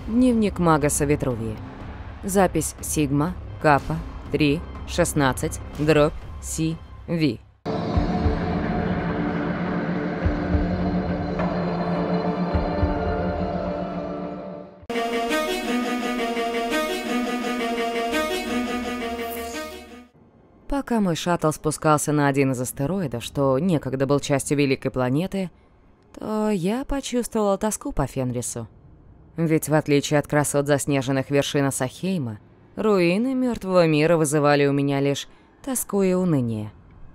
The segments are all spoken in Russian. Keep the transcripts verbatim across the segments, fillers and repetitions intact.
Дневник Магаса Витрувии. Запись Сигма, Капа, три, шестнадцать, дробь, Си, Ви. Пока мой шаттл спускался на один из астероидов, что некогда был частью великой планеты, то я почувствовала тоску по Фенрису. Ведь в отличие от красот заснеженных вершин Асахейма, руины мертвого мира вызывали у меня лишь тоску и уныние.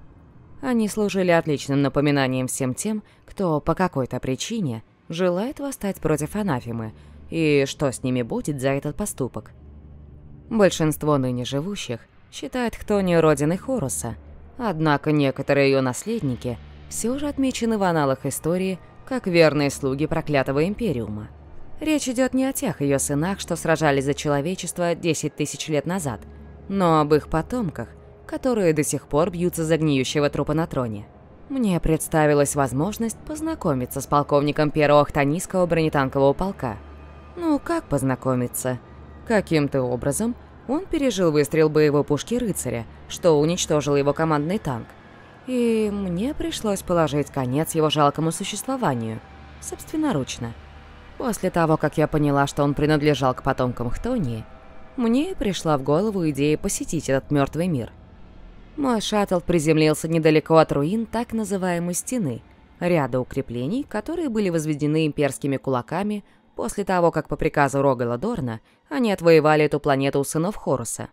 Они служили отличным напоминанием всем тем, кто по какой-то причине желает восстать против анафемы, и что с ними будет за этот поступок. Большинство ныне живущих считает Хтонию родиной Хоруса, однако некоторые ее наследники все же отмечены в аналах истории как верные слуги проклятого Империума. Речь идет не о тех ее сынах, что сражались за человечество десять тысяч лет назад, но об их потомках, которые до сих пор бьются за гниющего трупа на троне. Мне представилась возможность познакомиться с полковником первого хтонийского бронетанкового полка. Ну, как познакомиться? Каким-то образом он пережил выстрел боевой пушки рыцаря, что уничтожил его командный танк. И мне пришлось положить конец его жалкому существованию, собственноручно. После того, как я поняла, что он принадлежал к потомкам Хтонии, мне пришла в голову идея посетить этот мертвый мир. Мой шаттл приземлился недалеко от руин так называемой стены, ряда укреплений, которые были возведены имперскими кулаками после того, как по приказу Рогала Дорна они отвоевали эту планету у сынов Хоруса.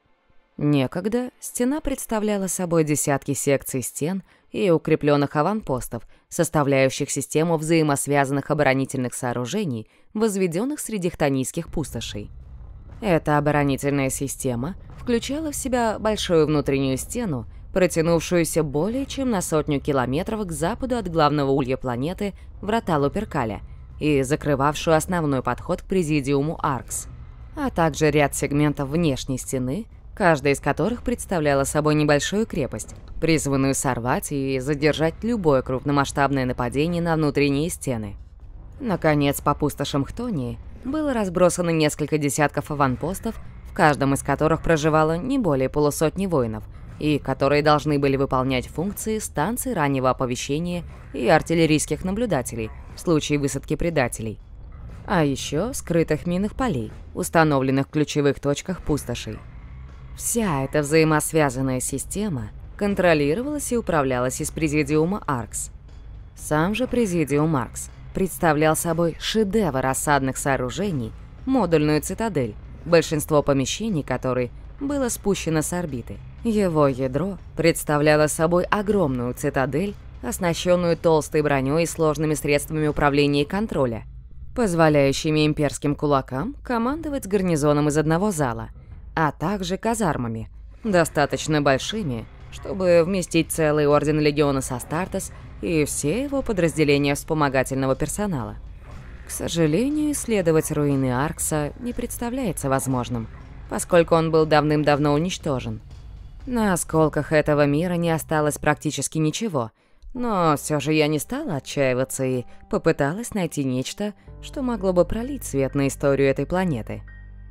Некогда стена представляла собой десятки секций стен и укрепленных аванпостов, составляющих систему взаимосвязанных оборонительных сооружений, возведенных среди хтонийских пустошей. Эта оборонительная система включала в себя большую внутреннюю стену, протянувшуюся более чем на сотню километров к западу от главного улья планеты Врата Луперкаля и закрывавшую основной подход к Президиуму Аркс, а также ряд сегментов внешней стены, каждая из которых представляла собой небольшую крепость, призванную сорвать и задержать любое крупномасштабное нападение на внутренние стены. Наконец, по пустошам Хтонии было разбросано несколько десятков аванпостов, в каждом из которых проживало не более полусотни воинов, и которые должны были выполнять функции станций раннего оповещения и артиллерийских наблюдателей в случае высадки предателей. А еще скрытых минных полей, установленных в ключевых точках пустошей. Вся эта взаимосвязанная система контролировалась и управлялась из Президиума Аркс. Сам же Президиум Аркс представлял собой шедевр осадных сооружений, модульную цитадель, большинство помещений которой было спущено с орбиты. Его ядро представляло собой огромную цитадель, оснащенную толстой броней и сложными средствами управления и контроля, позволяющими имперским кулакам командовать гарнизоном из одного зала, а также казармами, достаточно большими, чтобы вместить целый орден Легионес Астартес и все его подразделения вспомогательного персонала. К сожалению, исследовать руины Аркса не представляется возможным, поскольку он был давным-давно уничтожен. На осколках этого мира не осталось практически ничего, но все же я не стала отчаиваться и попыталась найти нечто, что могло бы пролить свет на историю этой планеты.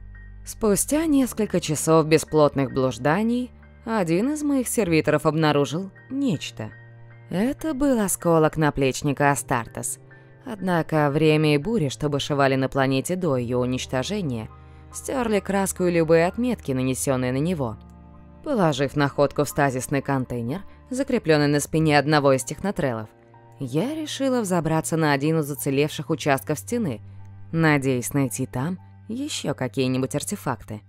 Спустя несколько часов бесплотных блужданий, один из моих сервиторов обнаружил нечто. Это был осколок наплечника Астартес. Однако время и бури, что бушевали на планете до ее уничтожения, стерли краску и любые отметки, нанесенные на него. Положив находку в стазисный контейнер, закрепленный на спине одного из технотрелов, я решила взобраться на один из уцелевших участков стены, надеясь найти там еще какие-нибудь артефакты.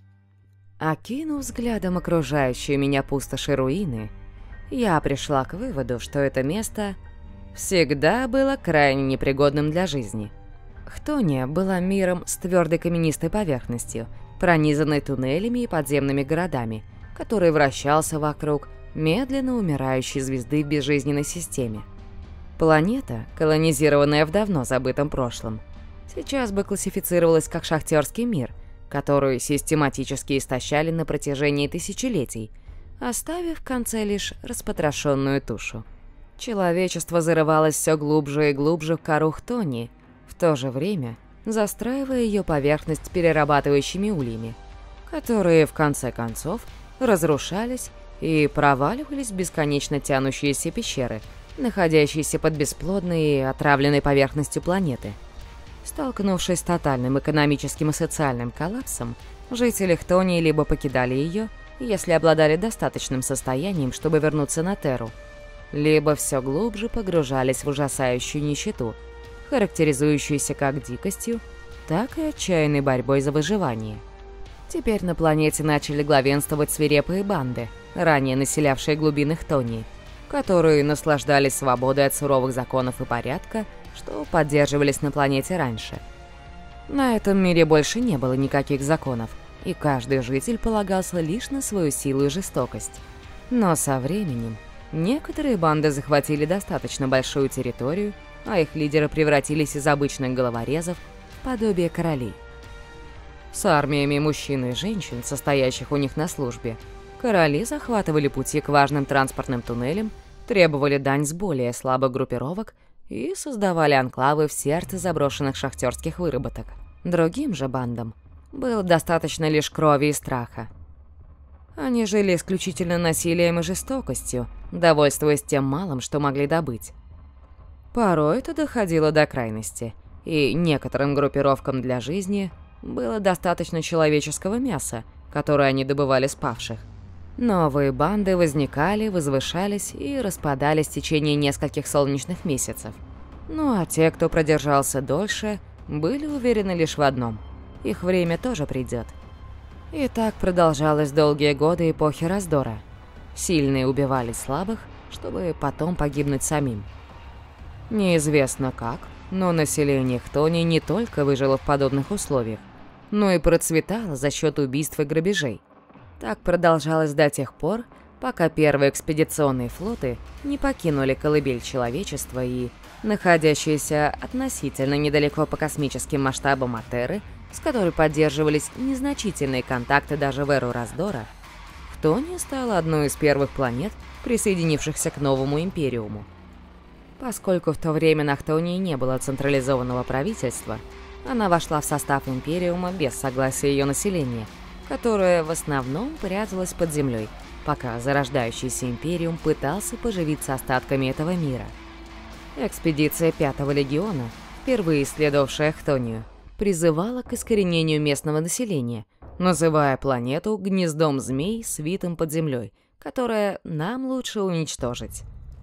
Окинув взглядом окружающие меня пустоши руины, я пришла к выводу, что это место всегда было крайне непригодным для жизни. Хтония была миром с твердой каменистой поверхностью, пронизанной туннелями и подземными городами, который вращался вокруг медленно умирающей звезды в безжизненной системе. Планета, колонизированная в давно забытом прошлом, сейчас бы классифицировалась как шахтерский мир, который систематически истощали на протяжении тысячелетий, оставив в конце лишь распотрошенную тушу. Человечество зарывалось все глубже и глубже в кору Хтонии, в то же время застраивая ее поверхность перерабатывающими ульями, которые, в конце концов, разрушались и проваливались в бесконечно тянущиеся пещеры, находящиеся под бесплодной и отравленной поверхностью планеты. Столкнувшись с тотальным экономическим и социальным коллапсом, жители Хтонии либо покидали ее, если обладали достаточным состоянием, чтобы вернуться на Терру, либо все глубже погружались в ужасающую нищету, характеризующуюся как дикостью, так и отчаянной борьбой за выживание. Теперь на планете начали главенствовать свирепые банды, ранее населявшие глубины Хтонии, которые наслаждались свободой от суровых законов и порядка, что поддерживались на планете раньше. На этом мире больше не было никаких законов, и каждый житель полагался лишь на свою силу и жестокость. Но со временем некоторые банды захватили достаточно большую территорию, а их лидеры превратились из обычных головорезов в подобие королей. С армиями мужчин и женщин, состоящих у них на службе, короли захватывали пути к важным транспортным туннелям, требовали дань с более слабых группировок и создавали анклавы в сердце заброшенных шахтерских выработок. Другим же бандам было достаточно лишь крови и страха. Они жили исключительно насилием и жестокостью, довольствуясь тем малым, что могли добыть. Порой это доходило до крайности, и некоторым группировкам для жизни было достаточно человеческого мяса, которое они добывали с павших. Новые банды возникали, возвышались и распадались в течение нескольких солнечных месяцев. Ну а те, кто продержался дольше, были уверены лишь в одном – их время тоже придет. И так продолжалось долгие годы эпохи раздора. Сильные убивали слабых, чтобы потом погибнуть самим. Неизвестно как, но население Хтонии не только выжило в подобных условиях, но и процветало за счет убийств и грабежей. Так продолжалось до тех пор, пока первые экспедиционные флоты не покинули колыбель человечества и, находящиеся относительно недалеко по космическим масштабам от Терры, с которой поддерживались незначительные контакты даже в эру раздора, Хтония стала одной из первых планет, присоединившихся к новому Империуму. Поскольку в то время на Хтонии не было централизованного правительства, она вошла в состав Империума без согласия ее населения, которое в основном пряталось под землей, пока зарождающийся Империум пытался поживиться остатками этого мира. Экспедиция Пятого Легиона, впервые исследовавшая Хтонию, призывала к искоренению местного населения, называя планету гнездом змей, свитым под землей, которое нам лучше уничтожить.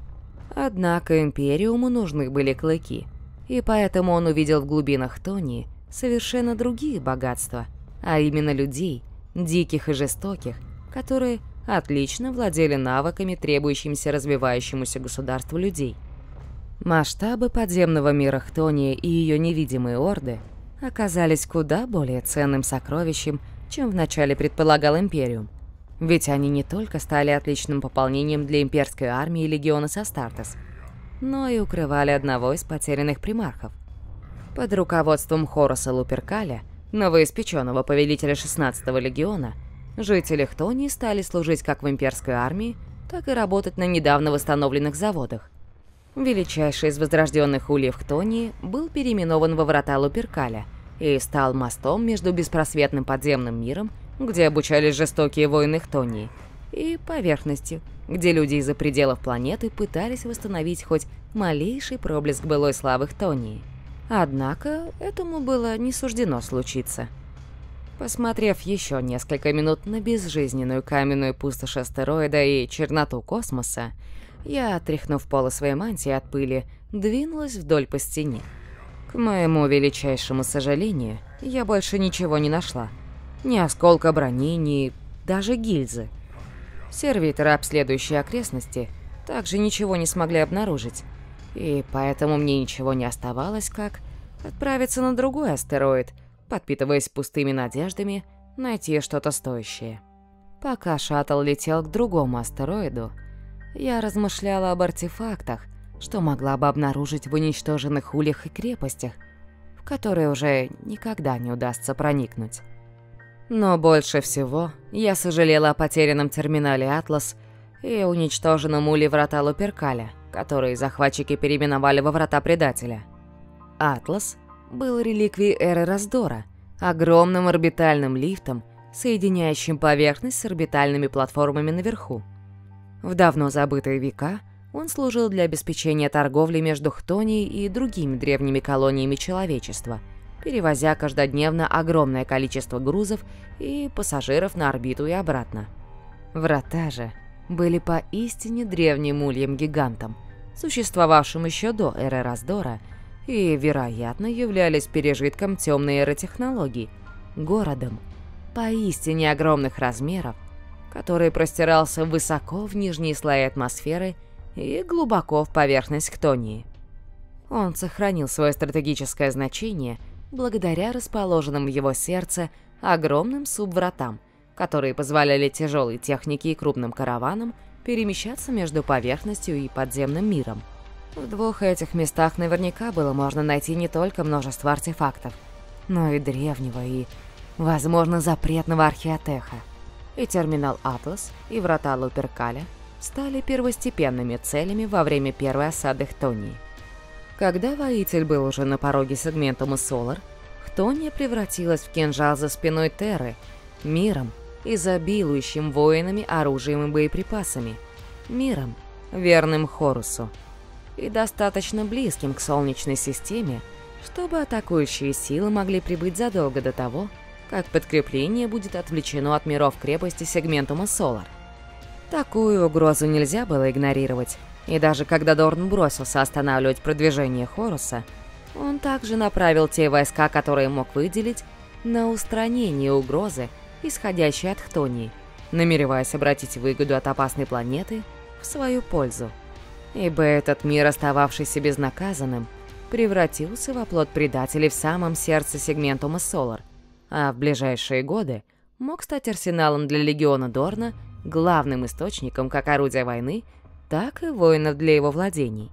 Однако Империуму нужны были клыки, и поэтому он увидел в глубинах Хтонии совершенно другие богатства, а именно людей, диких и жестоких, которые отлично владели навыками, требующимися развивающемуся государству людей. Масштабы подземного мира Хтонии и ее невидимые орды оказались куда более ценным сокровищем, чем вначале предполагал Империум. Ведь они не только стали отличным пополнением для имперской армии Легиона Астартес, но и укрывали одного из потерянных примархов. Под руководством Хороса Луперкаля, новоиспеченного повелителя шестнадцатого легиона, жители Хтонии стали служить как в имперской армии, так и работать на недавно восстановленных заводах. Величайший из возрожденных ульев Хтонии был переименован во врата Луперкаля и стал мостом между беспросветным подземным миром, где обучались жестокие воины Хтонии, и поверхностью, где люди из-за пределов планеты пытались восстановить хоть малейший проблеск былой славы Хтонии. Однако этому было не суждено случиться. Посмотрев еще несколько минут на безжизненную каменную пустошь астероида и черноту космоса, я, отряхнув полы своей мантии от пыли, двинулась вдоль по стене. К моему величайшему сожалению, я больше ничего не нашла. Ни осколка брони, ни даже гильзы. Сервиторы, обследующие окрестности, также ничего не смогли обнаружить, и поэтому мне ничего не оставалось, как отправиться на другой астероид, подпитываясь пустыми надеждами найти что-то стоящее. Пока шаттл летел к другому астероиду, я размышляла об артефактах, что могла бы обнаружить в уничтоженных ульях и крепостях, в которые уже никогда не удастся проникнуть. Но больше всего я сожалела о потерянном терминале «Атлас» и уничтоженном уле врата Луперкаля, которые захватчики переименовали во врата Предателя. «Атлас» был реликвией эры раздора, огромным орбитальным лифтом, соединяющим поверхность с орбитальными платформами наверху. В давно забытые века он служил для обеспечения торговли между Хтонией и другими древними колониями человечества, перевозя каждодневно огромное количество грузов и пассажиров на орбиту и обратно. Врата же были поистине древним ульем-гигантом, существовавшим еще до эры раздора, и, вероятно, являлись пережитком темной эры технологий, городом поистине огромных размеров, который простирался высоко в нижние слои атмосферы и глубоко в поверхность Хтонии. Он сохранил свое стратегическое значение благодаря расположенным в его сердце огромным субвратам, которые позволяли тяжелой технике и крупным караванам перемещаться между поверхностью и подземным миром. В двух этих местах наверняка было можно найти не только множество артефактов, но и древнего и, возможно, запретного археотеха. И терминал Атлас, и врата Луперкаля стали первостепенными целями во время первой осады Хтонии. Когда воитель был уже на пороге сегментума Солар, Хтония превратилась в кинжал за спиной Терры, миром, изобилующим воинами, оружием и боеприпасами, миром, верным Хорусу, и достаточно близким к Солнечной системе, чтобы атакующие силы могли прибыть задолго до того, как подкрепление будет отвлечено от миров крепости сегментума Солар. Такую угрозу нельзя было игнорировать, и даже когда Дорн бросился останавливать продвижение Хоруса, он также направил те войска, которые мог выделить, на устранение угрозы, исходящей от Хтонии, намереваясь обратить выгоду от опасной планеты в свою пользу. Ибо этот мир, остававшийся безнаказанным, превратился в оплот предателей в самом сердце сегментума Солар, а в ближайшие годы мог стать арсеналом для легиона Дорна, главным источником как орудия войны, так и воинов для его владений.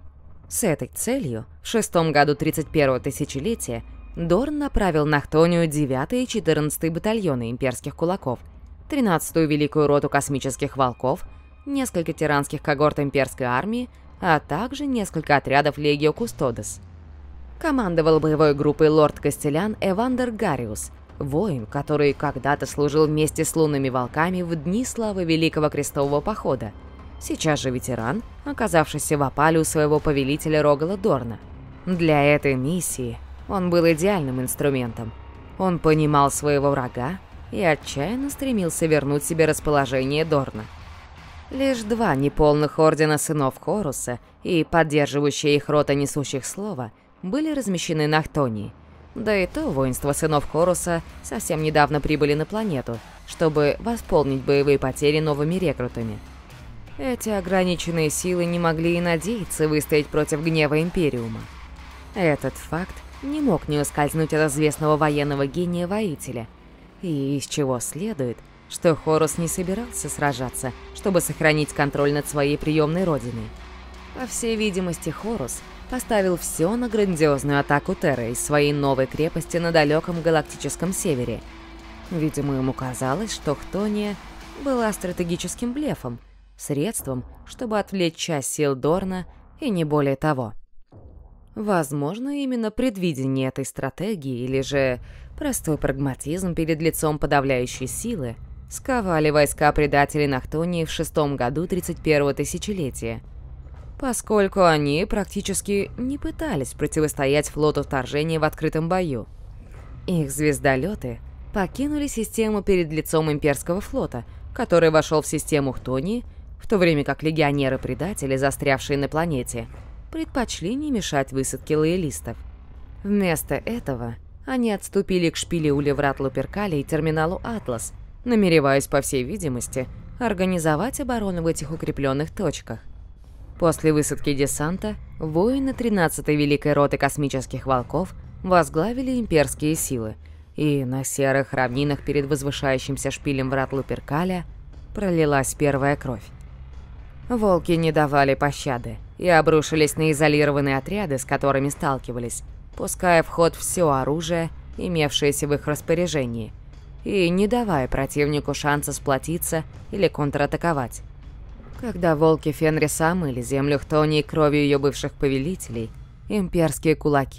С этой целью в шестом году тридцать первого тысячелетия Дорн направил на Хтонию девятый и четырнадцатый батальоны имперских кулаков, тринадцатую великую роту космических волков, несколько тиранских когорт имперской армии, а также несколько отрядов Легио Кустодес. Командовал боевой группой лорд Кастелян Эвандер Гариус, воин, который когда-то служил вместе с лунными волками в дни славы Великого Крестового Похода, сейчас же ветеран, оказавшийся в опале у своего повелителя Рогала Дорна. Для этой миссии он был идеальным инструментом. Он понимал своего врага и отчаянно стремился вернуть себе расположение Дорна. Лишь два неполных ордена сынов Хоруса и поддерживающая их рота несущих слова были размещены на Хтонии. Да и то воинство сынов Хоруса совсем недавно прибыли на планету, чтобы восполнить боевые потери новыми рекрутами. Эти ограниченные силы не могли и надеяться выстоять против гнева Империума. Этот факт не мог не ускользнуть от известного военного гения-воителя, и из чего следует, что Хорус не собирался сражаться, чтобы сохранить контроль над своей приемной родиной. По всей видимости, Хорус поставил все на грандиозную атаку Терры из своей новой крепости на далеком галактическом севере. Видимо, ему казалось, что Хтония была стратегическим блефом, средством, чтобы отвлечь часть сил Дорна, и не более того. Возможно, именно предвидение этой стратегии или же простой прагматизм перед лицом подавляющей силы сковали войска предателей на Хтонии в шестом году тридцать первого тысячелетия, поскольку они практически не пытались противостоять флоту вторжения в открытом бою. Их звездолеты покинули систему перед лицом имперского флота, который вошел в систему Хтонии, в то время как легионеры-предатели, застрявшие на планете, предпочли не мешать высадке лоялистов. Вместо этого они отступили к шпилеуле врат Луперкаля и терминалу Атлас, намереваясь, по всей видимости, организовать оборону в этих укрепленных точках. После высадки десанта воины тринадцатой Великой Роты Космических Волков возглавили имперские силы, и на серых равнинах перед возвышающимся шпилем врат Луперкаля пролилась первая кровь. Волки не давали пощады и обрушились на изолированные отряды, с которыми сталкивались, пуская в ход все оружие, имевшееся в их распоряжении, и не давая противнику шанса сплотиться или контратаковать. Когда волки Фенриса омыли землю Хтонии кровью ее бывших повелителей, имперские кулаки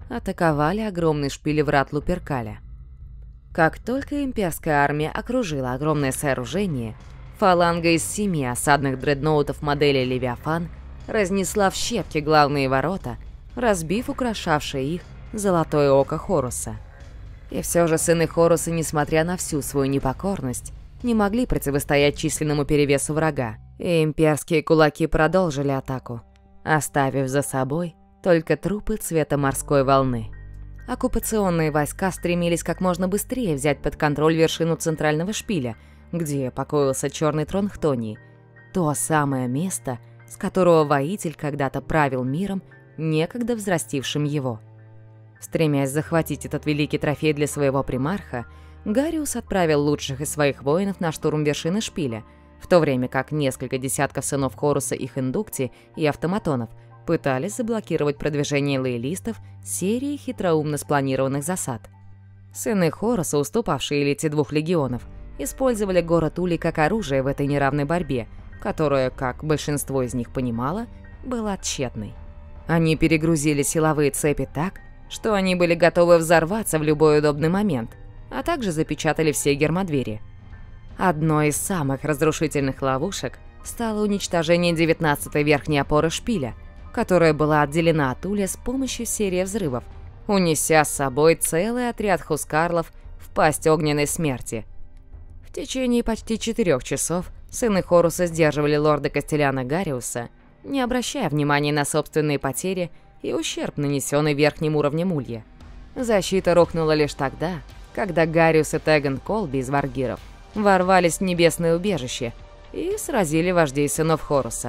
атаковали огромный шпиль врат Луперкаля. Как только имперская армия окружила огромное сооружение, фаланга из семи осадных дредноутов модели «Левиафан» разнесла в щепки главные ворота, разбив украшавшее их золотое око Хоруса. И все же сыны Хоруса, несмотря на всю свою непокорность, не могли противостоять численному перевесу врага, и имперские кулаки продолжили атаку, оставив за собой только трупы цвета морской волны. Оккупационные войска стремились как можно быстрее взять под контроль вершину центрального шпиля, где покоился черный трон Хтонии, то самое место, с которого воитель когда-то правил миром, некогда взрастившим его. Стремясь захватить этот великий трофей для своего примарха, Гариус отправил лучших из своих воинов на штурм вершины шпиля, в то время как несколько десятков сынов Хоруса, их индукти и автоматонов пытались заблокировать продвижение лоялистов серией хитроумно спланированных засад. Сыны Хоруса, уступавшие элите двух легионов, использовали город Улей как оружие в этой неравной борьбе, которая, как большинство из них понимало, была тщетной. Они перегрузили силовые цепи так, что они были готовы взорваться в любой удобный момент, а также запечатали все гермодвери. Одной из самых разрушительных ловушек стало уничтожение девятнадцатой верхней опоры шпиля, которая была отделена от Улья с помощью серии взрывов, унеся с собой целый отряд хускарлов в пасть огненной смерти. В течение почти четырех часов сыны Хоруса сдерживали лорда Кастеляна Гариуса, не обращая внимания на собственные потери и ущерб, нанесенный верхним уровнем Улья. Защита рухнула лишь тогда, когда Гариус и Теган Колби из Варгиров ворвались в небесное убежище и сразили вождей сынов Хоруса.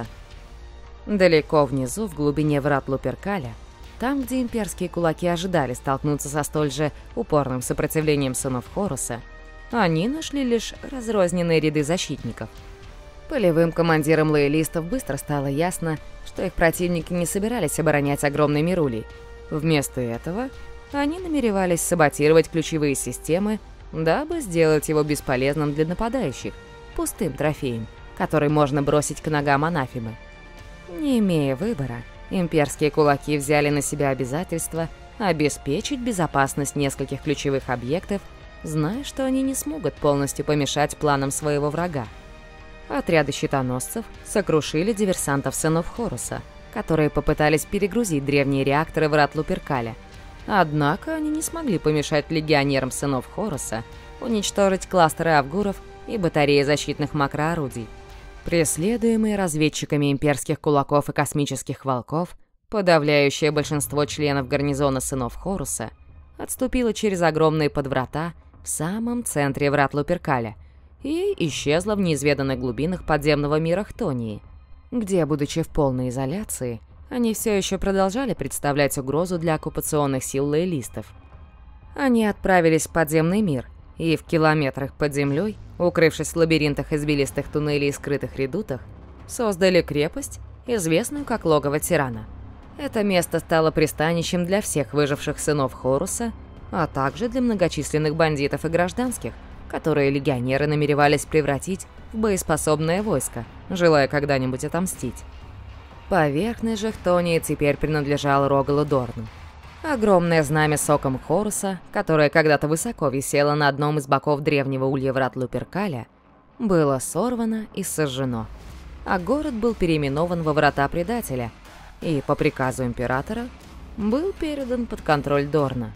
Далеко внизу, в глубине врат Луперкаля, там, где имперские кулаки ожидали столкнуться со столь же упорным сопротивлением сынов Хоруса, они нашли лишь разрозненные ряды защитников. Полевым командирам лоялистов быстро стало ясно, что их противники не собирались оборонять огромный мир Улей. Вместо этого они намеревались саботировать ключевые системы, дабы сделать его бесполезным для нападающих, пустым трофеем, который можно бросить к ногам анафемы. Не имея выбора, имперские кулаки взяли на себя обязательство обеспечить безопасность нескольких ключевых объектов, зная, что они не смогут полностью помешать планам своего врага. Отряды щитоносцев сокрушили диверсантов сынов Хоруса, которые попытались перегрузить древние реакторы врат Луперкаля. Однако они не смогли помешать легионерам сынов Хоруса уничтожить кластеры авгуров и батареи защитных макроорудий. Преследуемые разведчиками имперских кулаков и космических волков, подавляющее большинство членов гарнизона сынов Хоруса отступило через огромные подврата в самом центре врат Луперкаля и исчезла в неизведанных глубинах подземного мира Хтонии, где, будучи в полной изоляции, они все еще продолжали представлять угрозу для оккупационных сил лоялистов. Они отправились в подземный мир и в километрах под землей, укрывшись в лабиринтах извилистых туннелей и скрытых редутах, создали крепость, известную как логово тирана. Это место стало пристанищем для всех выживших сынов Хоруса, а также для многочисленных бандитов и гражданских, которые легионеры намеревались превратить в боеспособное войско, желая когда-нибудь отомстить. Поверхность же Хтонии теперь принадлежала Рогалу Дорну. Огромное знамя с оком Хоруса, которое когда-то высоко висело на одном из боков древнего улья врат Луперкаля, было сорвано и сожжено, а город был переименован во Врата Предателя и, по приказу императора, был передан под контроль Дорна.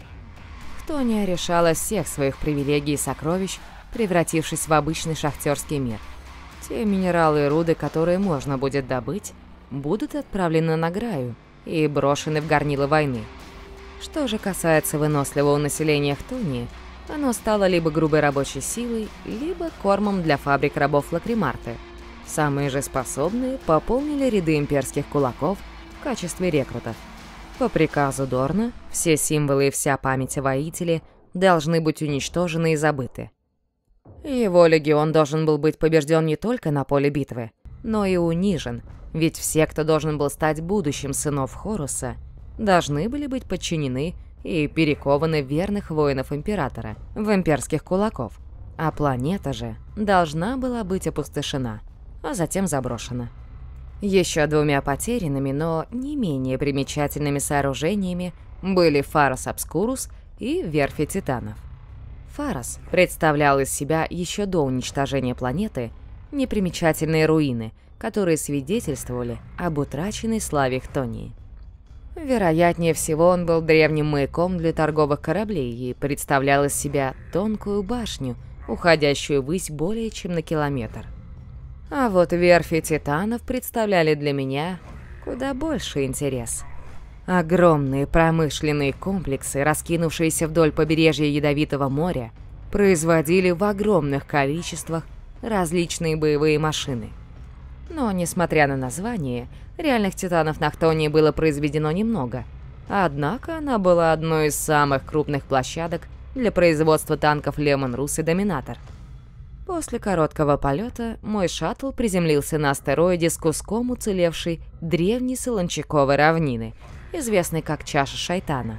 Хтония решала всех своих привилегий и сокровищ, превратившись в обычный шахтерский мир. Те минералы и руды, которые можно будет добыть, будут отправлены на Граю и брошены в горнило войны. Что же касается выносливого населения Хтонии, оно стало либо грубой рабочей силой, либо кормом для фабрик рабов Лакримарты. Самые же способные пополнили ряды имперских кулаков в качестве рекрутов. По приказу Дорна все символы и вся память о воителе должны быть уничтожены и забыты. Его легион должен был быть побежден не только на поле битвы, но и унижен, ведь все, кто должен был стать будущим сынов Хоруса, должны были быть подчинены и перекованы в верных воинов Императора, в имперских кулаков, а планета же должна была быть опустошена, а затем заброшена. Еще двумя потерянными, но не менее примечательными сооружениями были Фарос Обскурус и Верфи Титанов. Фарос представлял из себя еще до уничтожения планеты непримечательные руины, которые свидетельствовали об утраченной славе Хтонии. Вероятнее всего, он был древним маяком для торговых кораблей и представлял из себя тонкую башню, уходящую ввысь более чем на километр. А вот верфи Титанов представляли для меня куда больше интерес. Огромные промышленные комплексы, раскинувшиеся вдоль побережья Ядовитого моря, производили в огромных количествах различные боевые машины. Но, несмотря на название, реальных титанов на Хтонии было произведено немного. Однако она была одной из самых крупных площадок для производства танков Лемон Рус и Доминатор. После короткого полета мой шаттл приземлился на астероиде с куском уцелевшей древней солончаковой равнины, известной как Чаша Шайтана.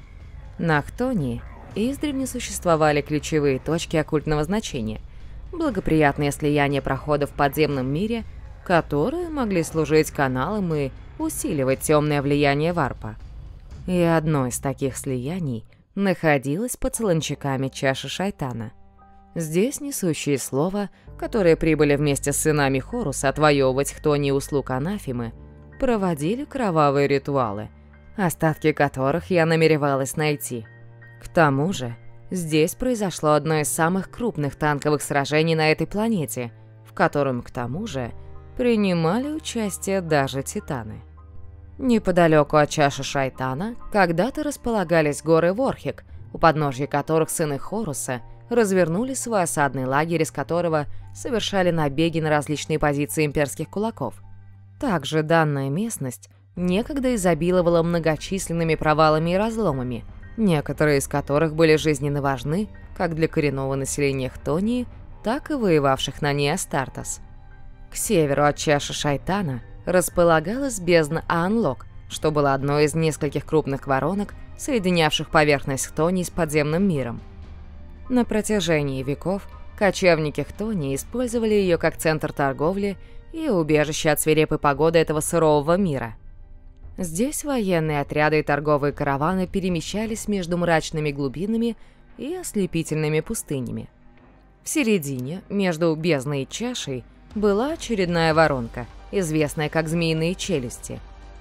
На Хтонии издревле существовали ключевые точки оккультного значения, благоприятные слияния проходов в подземном мире, которые могли служить каналом и усиливать темное влияние варпа. И одно из таких слияний находилось под солончаками Чаши Шайтана. Здесь несущие слова, которые прибыли вместе с сынами Хоруса отвоевывать Хтонии услуг Анафимы, проводили кровавые ритуалы, остатки которых я намеревалась найти. К тому же, здесь произошло одно из самых крупных танковых сражений на этой планете, в котором, к тому же, принимали участие даже титаны. Неподалеку от Чаши Шайтана когда-то располагались горы Ворхик, у подножья которых сыны Хоруса развернули свой осадный лагерь, из которого совершали набеги на различные позиции имперских кулаков. Также данная местность некогда изобиловала многочисленными провалами и разломами, некоторые из которых были жизненно важны как для коренного населения Хтонии, так и воевавших на ней Астартес. К северу от Чаши Шайтана располагалась бездна Аанлок, что было одной из нескольких крупных воронок, соединявших поверхность Хтонии с подземным миром. На протяжении веков кочевники Хтонии использовали ее как центр торговли и убежище от свирепой погоды этого сурового мира. Здесь военные отряды и торговые караваны перемещались между мрачными глубинами и ослепительными пустынями. В середине, между бездной и чашей, была очередная воронка, известная как Змеиные челюсти.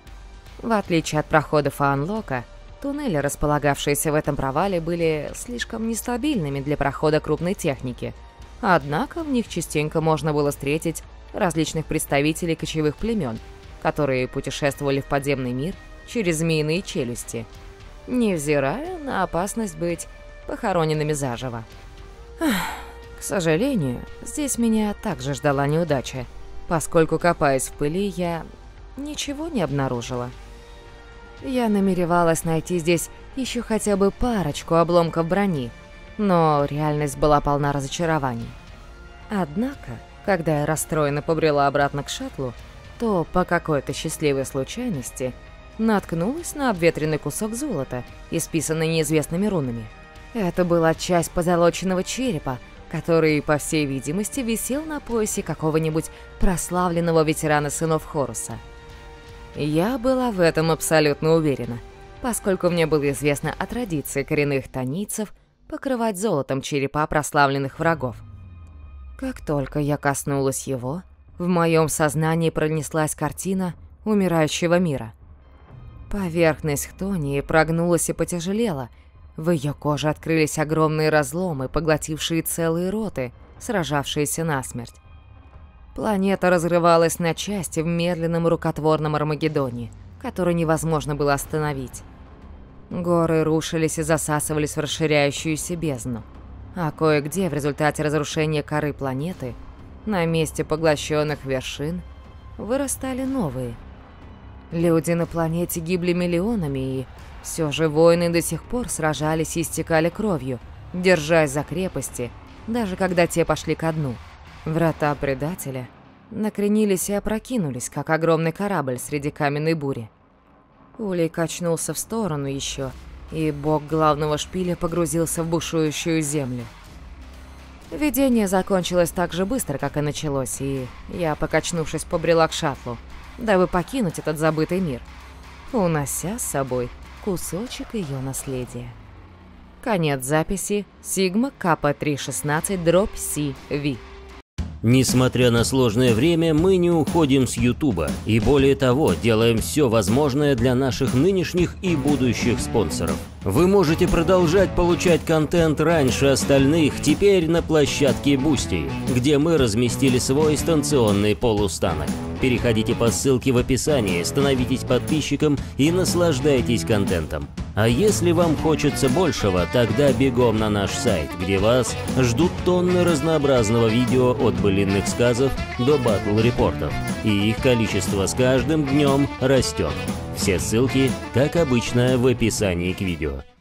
В отличие от проходов Аанлока, туннели, располагавшиеся в этом провале, были слишком нестабильными для прохода крупной техники, однако в них частенько можно было встретить различных представителей кочевых племен, которые путешествовали в подземный мир через Змеиные челюсти, невзирая на опасность быть похороненными заживо. К сожалению, здесь меня также ждала неудача, поскольку, копаясь в пыли, я ничего не обнаружила. Я намеревалась найти здесь еще хотя бы парочку обломков брони, но реальность была полна разочарований. Однако, когда я расстроенно побрела обратно к шаттлу, то по какой-то счастливой случайности наткнулась на обветренный кусок золота, исписанный неизвестными рунами. Это была часть позолоченного черепа, который, по всей видимости, висел на поясе какого-нибудь прославленного ветерана сынов Хоруса. Я была в этом абсолютно уверена, поскольку мне было известно о традиции коренных тонийцев покрывать золотом черепа прославленных врагов. Как только я коснулась его, в моем сознании пронеслась картина умирающего мира. Поверхность Хтонии прогнулась и потяжелела, в ее коже открылись огромные разломы, поглотившие целые роты, сражавшиеся насмерть. Планета разрывалась на части в медленном рукотворном Армагеддоне, который невозможно было остановить. Горы рушились и засасывались в расширяющуюся бездну, а кое-где в результате разрушения коры планеты на месте поглощенных вершин вырастали новые. Люди на планете гибли миллионами, и все же воины до сих пор сражались и истекали кровью, держась за крепости, даже когда те пошли ко дну. Врата предателя накренились и опрокинулись, как огромный корабль среди каменной бури. Улей качнулся в сторону еще, и бок главного шпиля погрузился в бушующую землю. Видение закончилось так же быстро, как и началось, и я, покачнувшись, побрела к шаттлу, дабы покинуть этот забытый мир, унося с собой кусочек ее наследия. Конец записи. Сигма Капа триста шестнадцать дробь Си Ви. Несмотря на сложное время, мы не уходим с Ютуба и более того, делаем все возможное для наших нынешних и будущих спонсоров. Вы можете продолжать получать контент раньше остальных теперь на площадке Boosty, где мы разместили свой станционный полустанок. Переходите по ссылке в описании, становитесь подписчиком и наслаждайтесь контентом. А если вам хочется большего, тогда бегом на наш сайт, где вас ждут тонны разнообразного видео от былинных сказов до батл-репортов, и их количество с каждым днем растет. Все ссылки, как обычно, в описании к видео.